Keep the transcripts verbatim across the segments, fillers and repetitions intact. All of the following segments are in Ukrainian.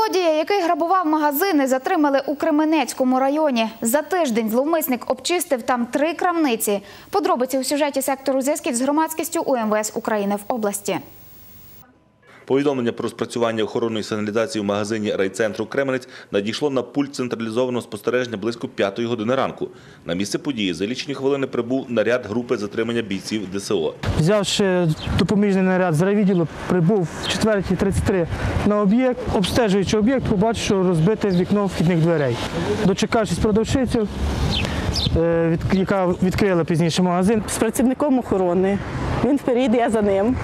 Злодія, який грабував магазини, затримали у Кременецькому районі. За тиждень зловмисник обчистив там три крамниці. Подробиці у сюжеті сектору зв'язків з громадськістю у ем ве ес України в області. Повідомлення про спрацювання охоронної сигналізації в магазині райцентру «Кременець» надійшло на пульт централізованого спостереження близько п'ятої години ранку. На місце події за лічені хвилини прибув наряд групи затримання бійців де се о. Взявши допоміжний наряд з райвідділу, прибув в четвертій тридцять три на об'єкт. Обстежуючи об'єкт, побачив, що розбите вікно вхідних дверей. Дочекавшись продавщицю, яка відкрила пізніше магазин. З працівником охорони, він вперед, я за ним.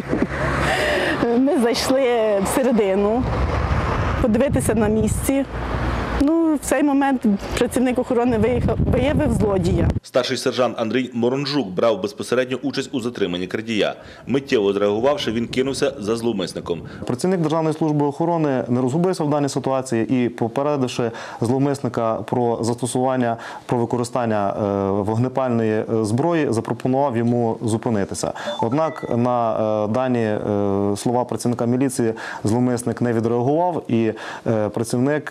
Ми зайшли всередину, подивитися на місці. Ну, в цей момент працівник охорони виїхав, виявив злодія. Старший сержант Андрій Моронжук брав безпосередньо участь у затриманні крадія. Миттєво зреагувавши, він кинувся за зловмисником. Працівник Державної служби охорони не розгубився в даній ситуації і, попередивши зловмисника про застосування, про використання вогнепальної зброї, запропонував йому зупинитися. Однак на дані слова працівника міліції зловмисник не відреагував і працівник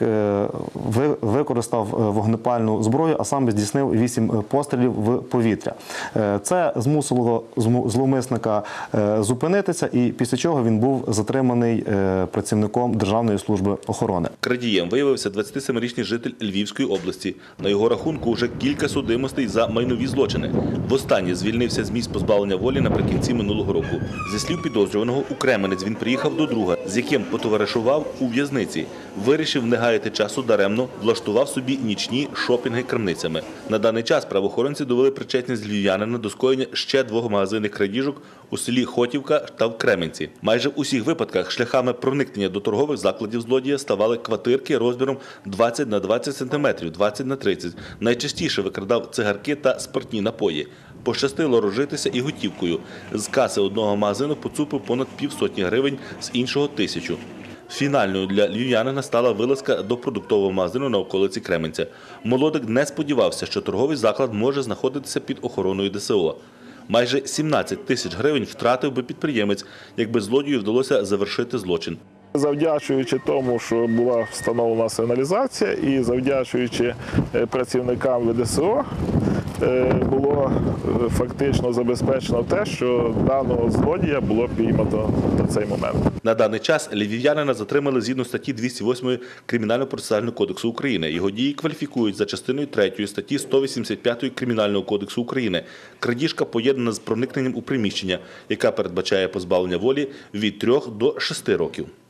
використав вогнепальну зброю, а саме здійснив вісім пострілів в повітря. Це змусило зловмисника зупинитися, і після чого він був затриманий працівником Державної служби охорони. Крадієм виявився двадцятисемирічний житель Львівської області. На його рахунку вже кілька судимостей за майнові злочини. Востаннє звільнився з місць позбавлення волі наприкінці минулого року. Зі слів підозрюваного, у Кременець він приїхав до друга, з яким потоваришував у в'язниці. Вирішив не гаяти часу даремно, влаштував собі нічні шопінги крамницями. На даний час правоохоронці довели причетність львів'янина до скоєння ще двох магазинних крадіжок у селі Хотівка та в Кременці. Майже в усіх випадках шляхами проникнення до торгових закладів злодія ставали квартирки розміром двадцять на двадцять сантиметрів, двадцять на тридцять. Найчастіше викрадав цигарки та спиртні напої. Пощастило розжитися і готівкою. З каси одного магазину поцупив понад півсотні гривень, з іншого – тисячу. Фінальною для львів'янина стала вилазка до продуктового магазину на околиці Кременця. Молодик не сподівався, що торговий заклад може знаходитися під охороною де се о. Майже сімнадцять тисяч гривень втратив би підприємець, якби злодію вдалося завершити злочин. Завдячуючи тому, що була встановлена сигналізація, і завдячуючи працівникам де се о, було фактично забезпечено те, що даного злодія було піймано на цей момент. На даний час львів'янина затримали згідно статті двісті восьмої Кримінально-процесуального кодексу України. Його дії кваліфікують за частиною третьої статті сто вісімдесят п'ятої Кримінального кодексу України. Крадіжка поєднана з проникненням у приміщення, яка передбачає позбавлення волі від трьох до шести років.